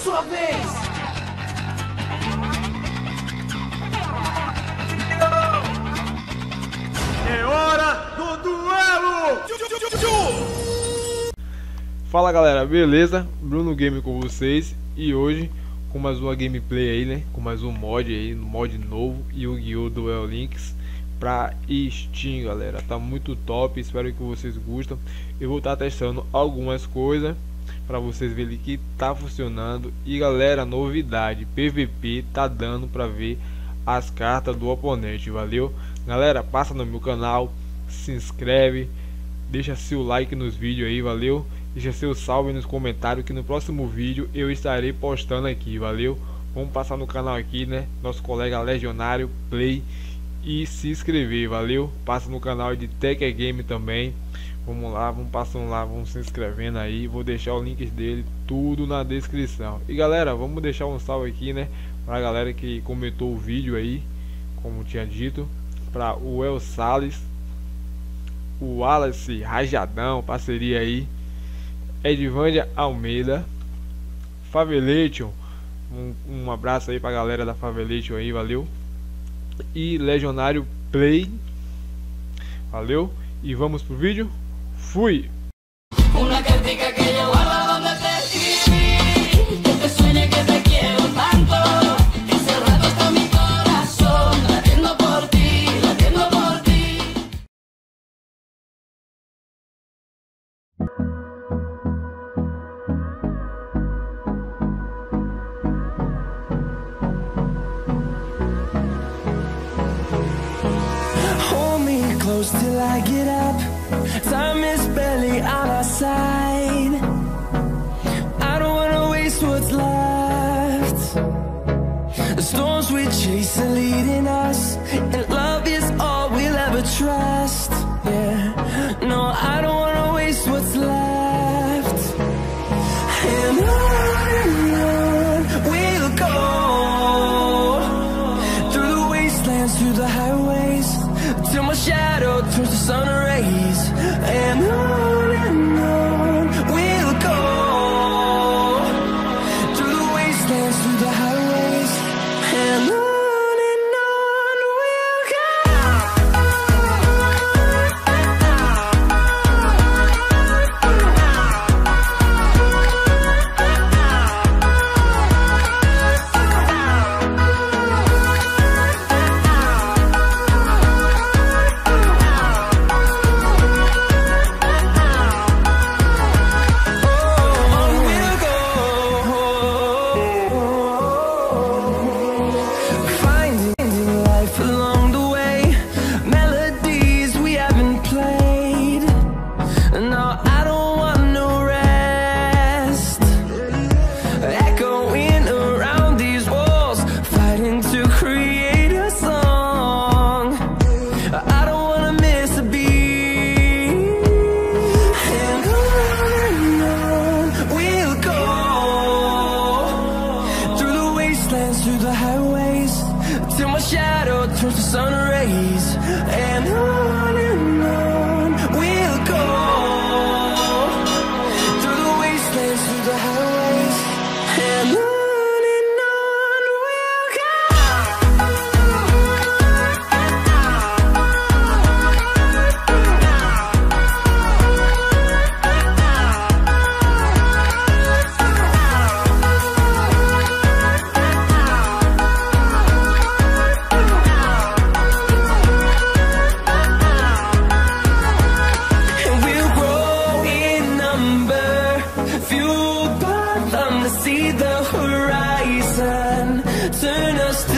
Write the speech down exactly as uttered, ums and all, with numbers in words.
sua vez. É hora do duelo! Fala galera, beleza? Bruno Game com vocês e hoje com mais uma gameplay aí, né? Com mais um mod aí, um mod novo, Yu-Gi-Oh! Duel Links pra Steam, galera. Tá muito top, espero que vocês gostem. Eu vou estar tá testando algumas coisas para vocês verem que tá funcionando. E galera, novidade, P V P tá dando para ver as cartas do oponente, valeu? Galera, passa no meu canal, se inscreve, deixa seu like nos vídeos aí, valeu? Deixa seu salve nos comentários que no próximo vídeo eu estarei postando aqui, valeu? Vamos passar no canal aqui, né? Nosso colega Legionário Play e se inscrever, valeu? Passa no canal de Tech Game também. Vamos lá, vamos passando lá, vamos se inscrevendo aí. Vou deixar o link dele tudo na descrição. E galera, vamos deixar um salve aqui, né? Pra galera que comentou o vídeo aí, como tinha dito. Pra o El Salles, o Wallace Rajadão, parceria aí. Edvândia Almeida, Favelation, um, um abraço aí pra galera da Favelation aí, valeu? E Legionário Play, valeu? E vamos pro vídeo, fui! Una cartica que yo guardo donde te escribí, que te sueñe que te quiero tanto, que hace rato está mi corazón latiendo por ti, latiendo por ti. Hold me close till I get up. Time is barely on our side. I don't wanna waste what's left. The storms we chase are leading us, and love is all we'll ever trust. Yeah, no, I don't wanna waste what's left. And on and on we'll go, through the wastelands, through the highways, till my shadow turns to sun rays. And on and on we'll go, through the wastelands, through the highways. And on and on we'll go. Through the highways, till my shadow turns to sun rays. And on and on we'll go, through the wastelands, through the highways. And on and on we'll go. See the horizon, turn us